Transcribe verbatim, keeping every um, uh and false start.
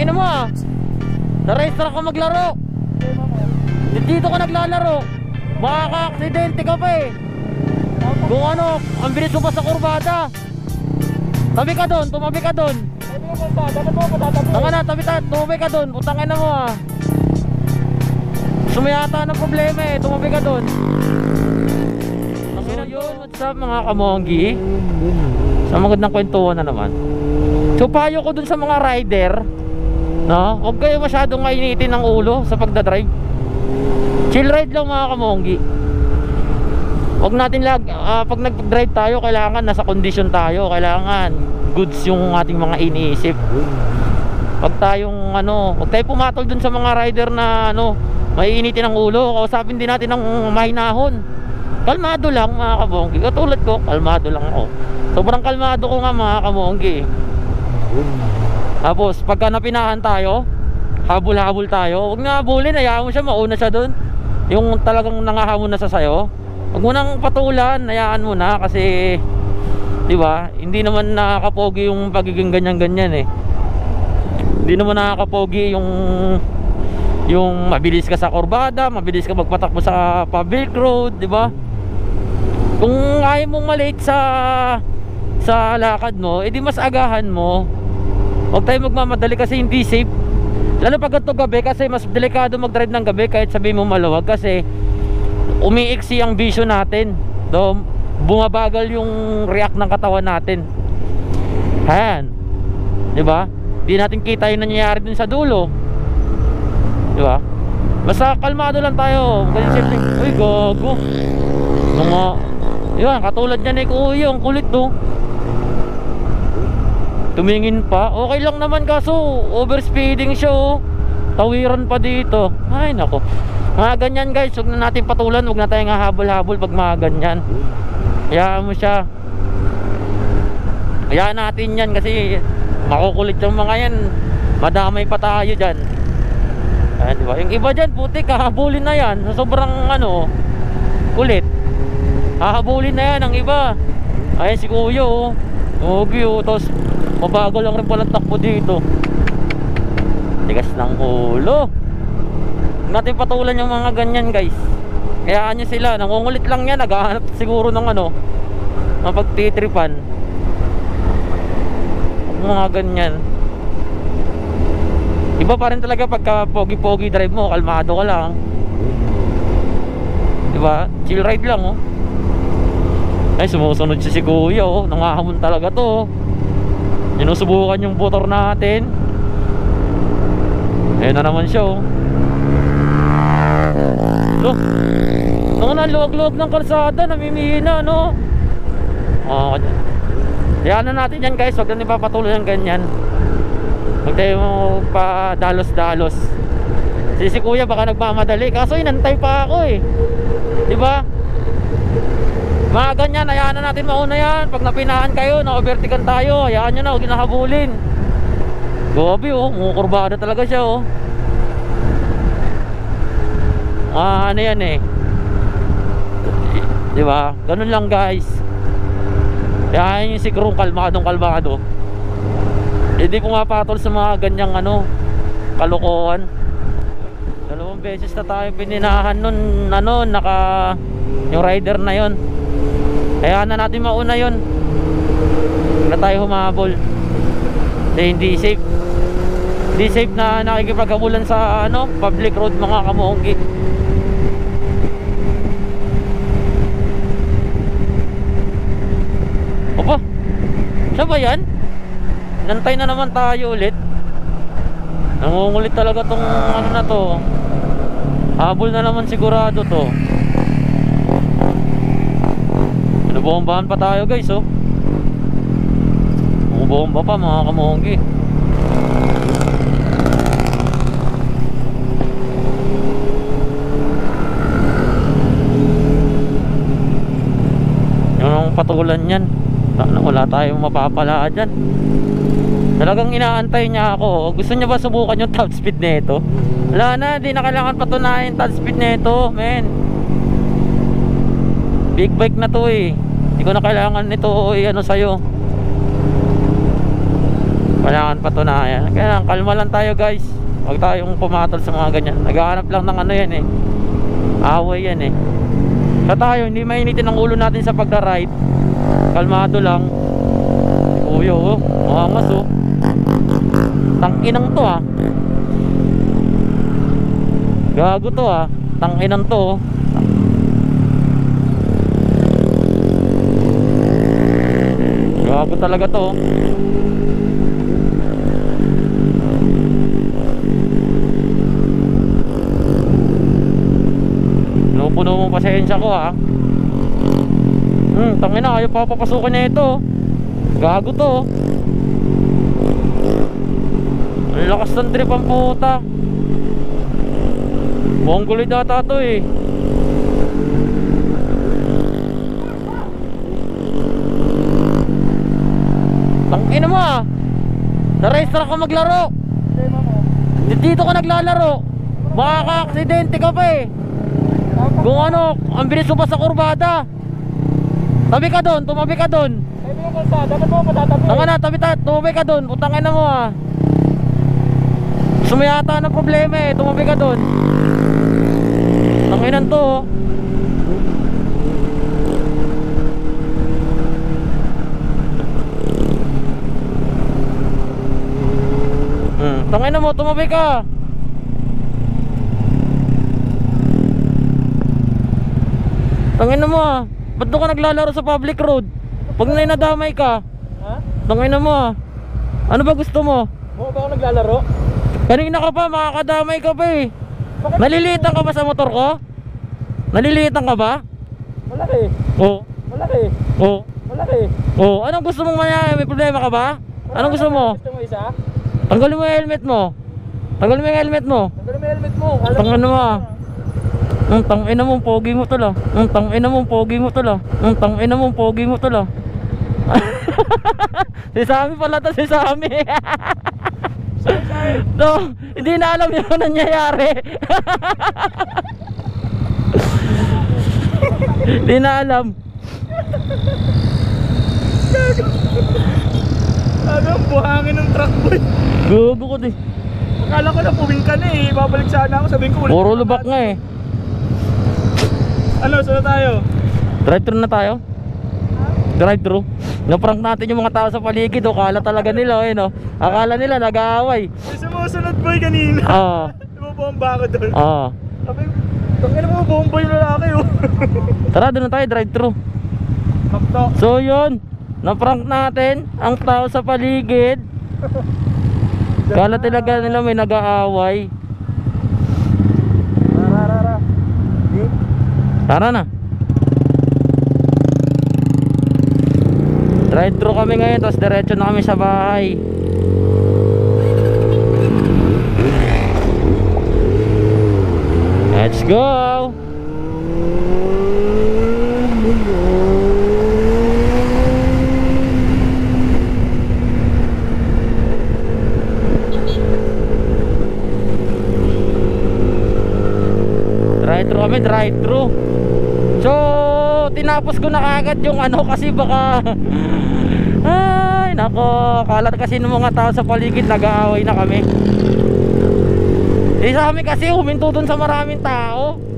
ina mo ah. Sa racetrack ka maglaro. Dito ka naglalaro. Makaka-aksidente ka pa eh. Kung ano, ang bilis mo pa sa kurbada. Tabi ka doon, tumabi ka doon. Tanga na, tabi ka, tumabi ka doon. Putangin na mo ah. Sumayata ng problema eh, tumabi ka doon. So yun, what's up mga kamonggi? Sa magandang kwentuhan na naman. So payo ko dun sa mga rider, no? Huwag kayo masyadong mainitin ng ulo sa pagdadrive. Chill ride lang mga kamonggi. Huwag natin lag, uh, pag nag-drive tayo, kailangan nasa kondisyon tayo. Kailangan goods yung ating mga iniisip. Huwag tayong ano, huwag tayo pumatol dun sa mga rider na ano, maiinitin ang ulo. Kausapin din natin ng mahinahon. Kalmado lang mga kamonggi. Katulad ko, kalmado lang ako. Sobrang kalmado ko nga mga kamonggi. Tapos pagka napinahan tayo, habol-habol tayo, huwag na habulin, hayaan mo siya, mauna siya dun. Yung talagang nangahamon na sa sayo, huwag mo nang patulan, hayaan mo na. Kasi di ba, hindi naman nakakapogi yung pagiging ganyan-ganyan eh. Hindi naman nakakapogi yung yung mabilis ka sa kurbada, mabilis ka magpatakbo sa public road, di ba? Kung ayaw mong malate sa sa lakad mo, edi mas agahan mo. Huwag tayo magmamadali kasi hindi safe. Lalo pag ito gabi, kasi mas delikado mag-drive ng gabi kahit sabihin mo maluwag, kasi umiiksi ang vision natin. Do, bumabagal yung react ng katawan natin. Ayan, di ba? Di natin kita yung nangyayari dun sa dulo, di ba? Basta kalmado lang tayo. Kasi siyempre, uy gago, mga yun, katulad niya ni Kuya, ang kulit to. Tumingin pa, okay lang naman, kaso overspeeding siya oh. Tawiran pa dito. Ay nako, mga ganyan guys, huwag na natin patulan. Huwag na tayong habol-habol pag mga ganyan. Hayaan mo siya. Hayaan natin yan kasi makukulit yung mga yan. Madamay pa tayo dyan. Ayan, diba? Yung iba dyan, putik, hahabulin na yan. Sobrang ano, kulit. Hahabulin na yan ang iba. Ayan si Kuya oh. Okay oh, tapos mabagal lang rin palang takbo dito. Tigas ng ulo. Huwag natin patulan yung mga ganyan guys. Kayaan nyo sila, nangungulit lang yan. Naghahanap siguro ng ano, ng pagtitripan. Mga ganyan. Iba pa rin talaga pagka pogi-pogi drive mo, kalmado ka lang, diba? Chill ride lang oh. Ay, sumusunod siya si Kuya oh. Nangahamon talaga to oh. Sinusubukan yung motor natin. Ayun na naman siya oh. Look, nung naluwag-luwag ng kalsada, namimihina no. Oh, hayaan na natin yan guys. Huwag na ipapatuloy ng ganyan. Huwag tayo pa dalos-dalos. Si si Kuya baka nagmamadali, kaso inantay pa ako eh, diba? Mga ganyan, hayaan na natin mauna yan. Pag napinahan kayo, na-overtikan tayo, hayaan nyo na, huwag nahabulin. Gobi oh, mukurbada talaga siya oh. Ah, ano yan eh, diba? Ganun lang guys. Hayaan yung si Krong kalmadong kalmado. Hindi po nga patol sa mga ganyang ano, kalokohan. Dalawang beses na tayo pininahan nun, ano, naka yung rider na yon. Hayaan na natin mauna yon. Huwag na tayo humabol. Kasi hindi safe. Hindi safe na nakikipaghabulan sa ano, public road mga kamonggi. Opa, siya ba yan? Nantay na naman tayo ulit. Nangungulit talaga tong ano na to. Habol na naman sigurado to. Binubombahan pa tayo guys oh. Bumubomba pa mga kamonggi. Yung patulan yan, wala tayong mapapala dyan. Talagang inaantay niya ako. Gusto niya ba subukan yung top speed nito? Wala na, di na kailangan patunayan top speed nito, men. Big bike na to eh. Hindi ko na kailangan nito eh, ano sa'yo. Kailangan patunayan. Kaya kalma lang tayo guys. Huwag tayong pumatol sa mga ganyan. Naghahanap lang ng ano yan eh, away yan eh. Sa tayo, hindi mainitin ang ulo natin sa pagka-ride. Kalmado lang. Uyo oh, maangas oh. Tangkinang to ah. Gago to ah. Tangkinang to oh. Gago talaga to oh. Puno mo pasensya ko ha. Hmm, tangina, ayaw papapasukin na ito. Gago to. Ang lakas ng trip ang puta. Mongoloid data to eh. Tangina mo ah. Na-race track ka maglaro. Dito ka naglalaro. Makaka-aksidente ka pa eh. Kung ano, ang bilis mo pa sa kurbada. Tabi ka doon, tumabi ka doon. Tabi yung kalsada, ba't mo matatabi? Tanga na, tabi ta, tumabi ka doon. Putangin na mo ah. Sumiyata ng problema eh, tumabi ka doon. Tanginan to oh. Hmm, tangin na mo, tumabi ka. Tangina mo ah. Ba't doon ka naglalaro sa public road? Pag na nadamay ka. Ha? Tangina mo ah. Ano ba gusto mo? Mo ba ako naglalaro? Kanina ka pa, makakadamay ka pa eh. Bakit? Nalilitan ka ba sa motor ko? Nalilitan ka ba? Malaki. Oo. Malaki. Oo. Malaki. Oo. Anong gusto mong mangyari? May problema ka ba? Anong gusto mo? Gusto mo isa? Tanggalin mo yung helmet mo. Tanggalin mo yung helmet mo. Tanggalin mo yung helmet mo. Tanggalin mo ah. Ang tangina mong pogi mo tala. Ang tangina mong pogi mo tala. Ang tangina mong pogi mo tala. Si Sammy pala to, si Sammy. No, hindi na alam yung nangyayari. Hindi na alam. Ano ang buhangin ng truck boy? Gugo ko di. Akala ko na puwing ka na eh. Babalik sana ako, sabihin ko. Puro lubak nga eh. Ano, saan na tayo? Drive-thru na tayo. Drive-thru. Naprank natin yung mga tao sa paligid. O, kala talaga nila eh, no? Akala nila nag-aaway. May sumusunod boy kanina. Oo. Bumabomba ako doon. Oo. Sabi ko, tangin mo bomba yung lalaki oh. Tara, doon na tayo, drive-thru. Takto. So yun, naprank natin ang tao sa paligid. Kala talaga nila may nag-aaway. Rararara. Di? Tara na. Drive-thru kami ngayon, tapos diretso na kami sa bahay. Let's go. Drive-thru kami, drive-thru. So, tinapos ko na kagad yung ano kasi baka ay, nako, kalat kasi ng mga tao sa paligid, nag-aaway na kami. Eh sa amin kasi huminto dun sa maraming tao.